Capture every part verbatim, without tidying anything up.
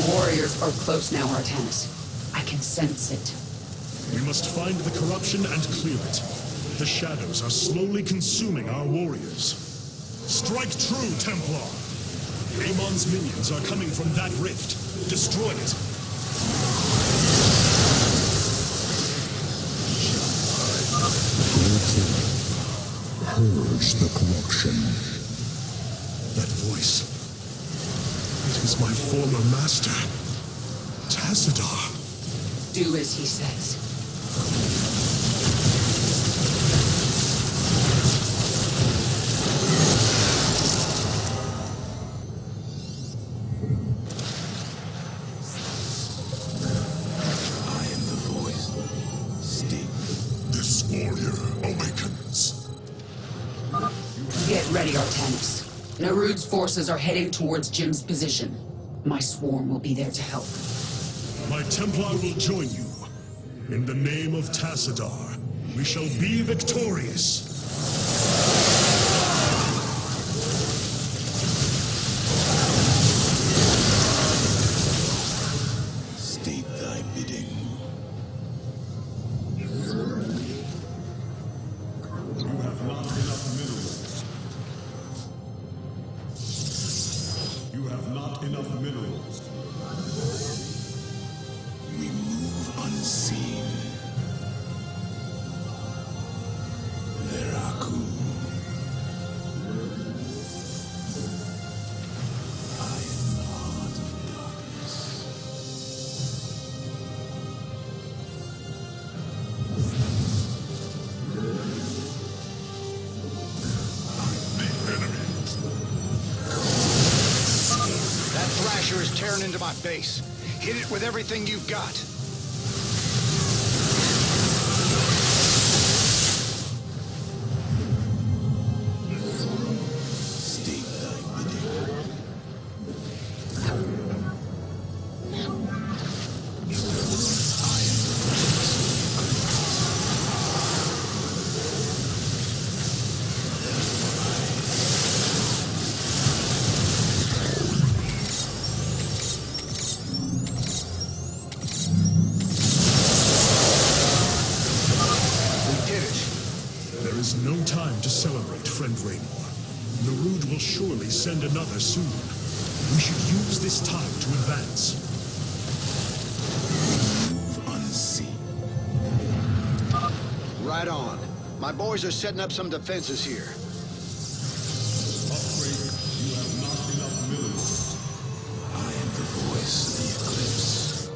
warriors are close now, Artanis. I can sense it. We must find the corruption and clear it. The shadows are slowly consuming our warriors. Strike true, Templar! Amon's minions are coming from that rift. Destroy it. Purge the corruption. That voice. It is my former master, Tassadar. Do as he says. I am the voice. Speak. This warrior awakens. Get ready, Artanis. Narud's forces are heading towards Jim's position. My swarm will be there to help. My Templar will join you. In the name of Tassadar, we shall be victorious. State thy bidding. You have not enough minerals. You have not enough minerals. We move unseen. Veraku. I am the heart of darkness. The enemy. That Thrasher is tearing into my base. Hit it with everything you've got. State thy bidding. There is no time to celebrate, friend Raynor. Narud will surely send another soon. We should use this time to advance. Move unseen. Right on. My boys are setting up some defenses here. Upgrade. You have not enough minerals. I am the voice of the eclipse.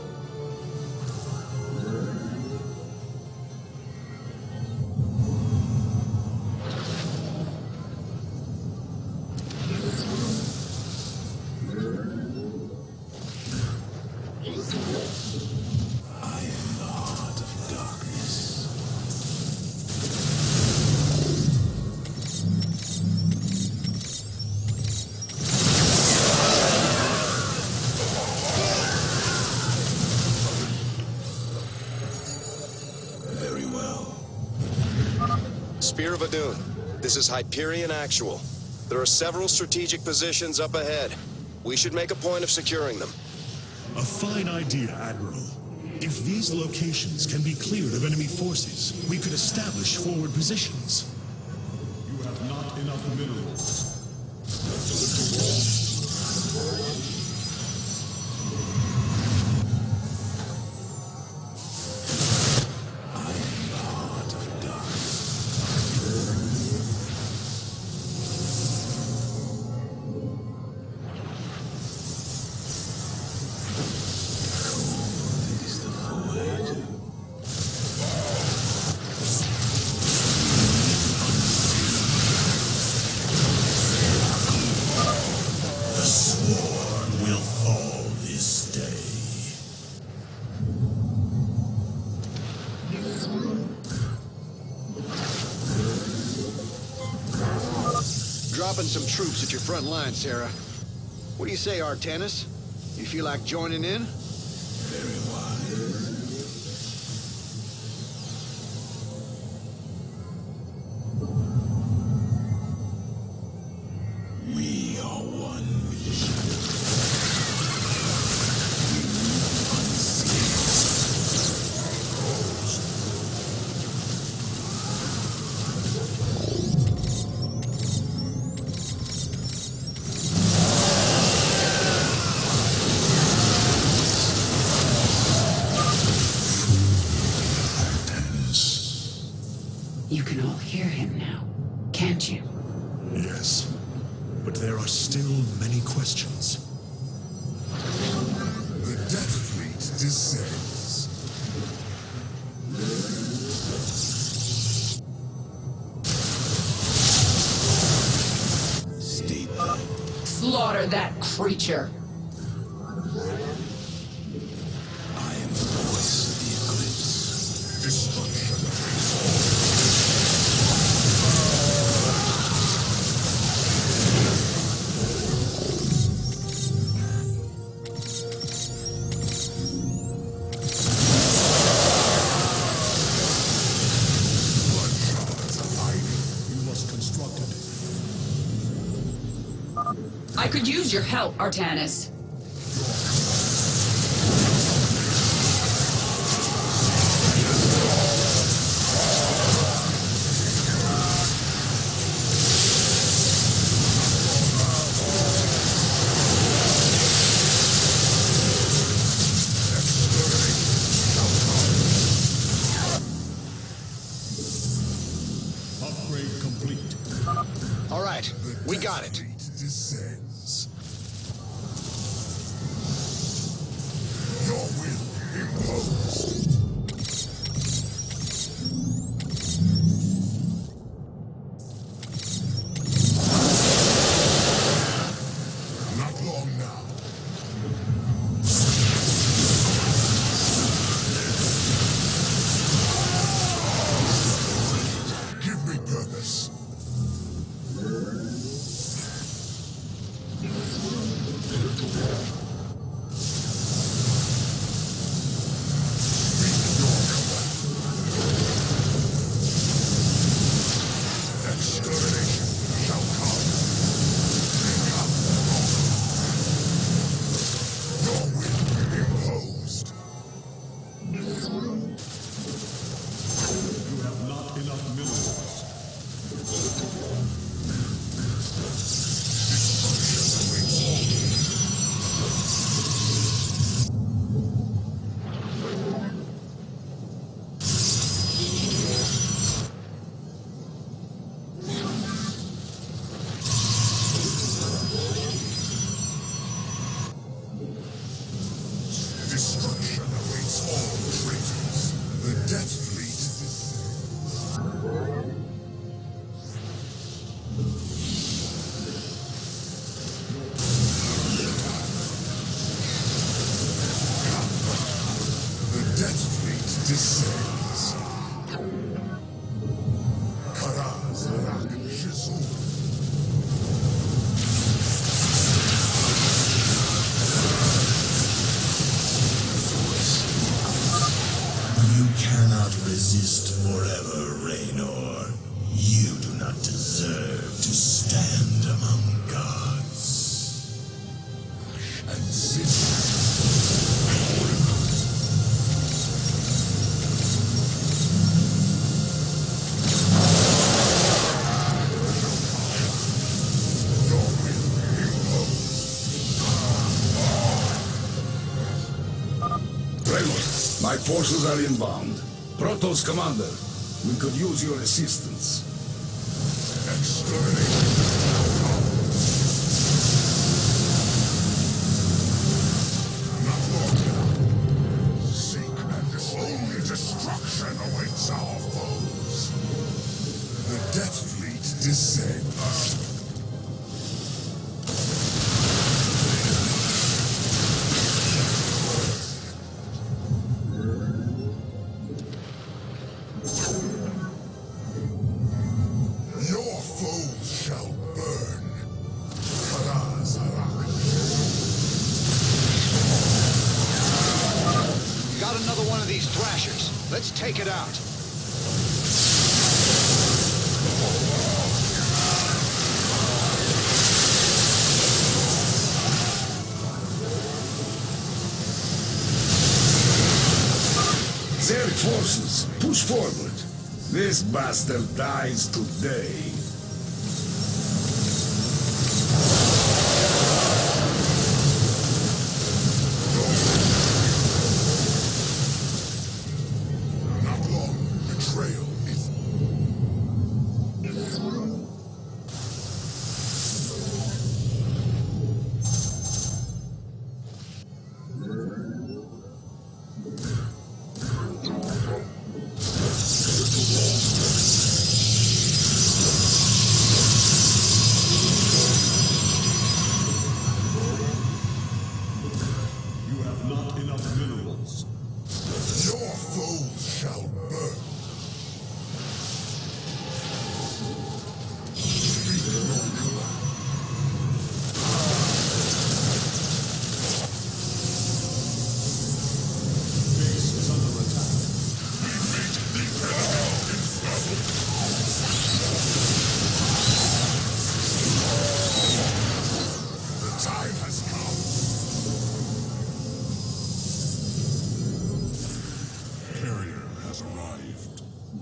I am the heart of darkness. Very well. Spear of Adun, this is Hyperion Actual. There are several strategic positions up ahead. We should make a point of securing them. A fine idea, Admiral. If these locations can be cleared of enemy forces, we could establish forward positions. You have not enough minerals. I am the heart of darkness. It is the void. The swarm will fall this day. Dropping some troops at your front line, Sarah. What do you say, Artanis? You feel like joining in? Very wise. We are one with the shadow. hear him now, can't you? Yes, but there are still many questions. The Death Fleet descends. Stay back. Slaughter that creature! I am the voice of the Eclipse. Destruction. I could use your help, Artanis. Upgrade complete. All right, we got it. Descends. Your will imposed. Not long now. Give me purpose. Extermination shall come. Your will imposed. You have not enough minerals. Destruction awaits all traitors. The Death Fleet The Death Fleet descends. Karaz, Arak, Shizul. You cannot resist forever, Raynor. You do not deserve to stand among gods. And sin. Your will imposed. Raynor, my forces are inbound. Protoss commander, we could use your assistance. Extermination. Not long now. Seek and destroy. Only destruction awaits our foes. The Death Fleet descends. Your foes shall burn. Karaz, Arak. Got another one of these Thrashers. Let's take it out. Zerg forces, push forward. This bastard dies today. Not long. Betrayal is minerals. Your foes shall burn. Base is under attack. The time has come. Carrier has arrived.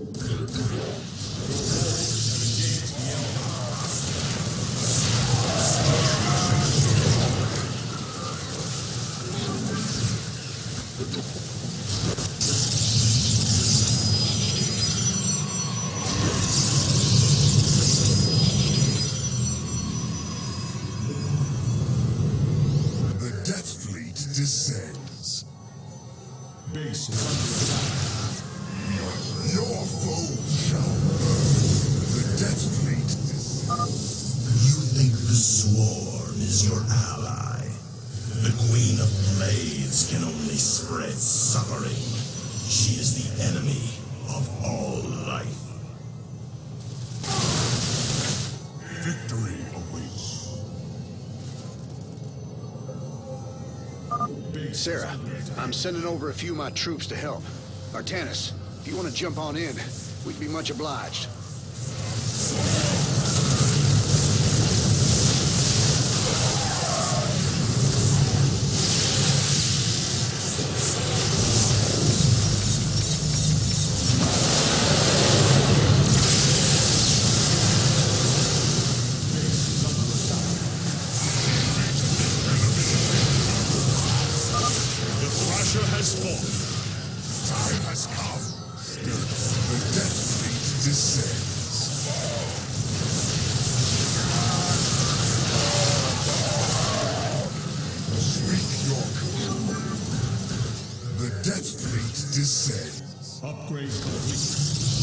The Death Fleet descends. Base is under attack. Your foes shall burn. The Death Fleet descends. You think the Swarm is your ally? The Queen of Blades can only spread suffering. She is the enemy of all life. Victory awaits. Base Sarah, is under attack. I'm sending over a few of my troops to help. Artanis, if you want to jump on in, we'd be much obliged. The Thrasher has fallen. Time has come. The Death Fleet descends. Speak your command. The Death Fleet descends. Upgrade complete.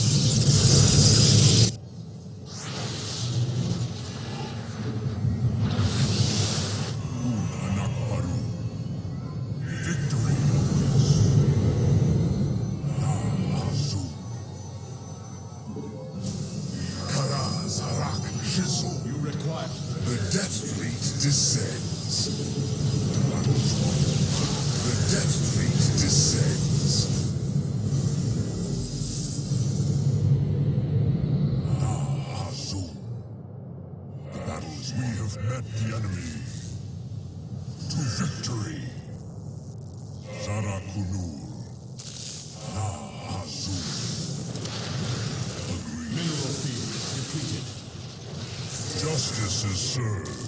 Anakbaru. Victory awaits. La Azul. Karaz Harak Shizu. You require. The Death Fleet descends. The Death Fleet descends. La Azul. The battles we have met the enemy. To victory. Zara Kunur. La Azul. Agreed. Mineral field depleted. Justice is served.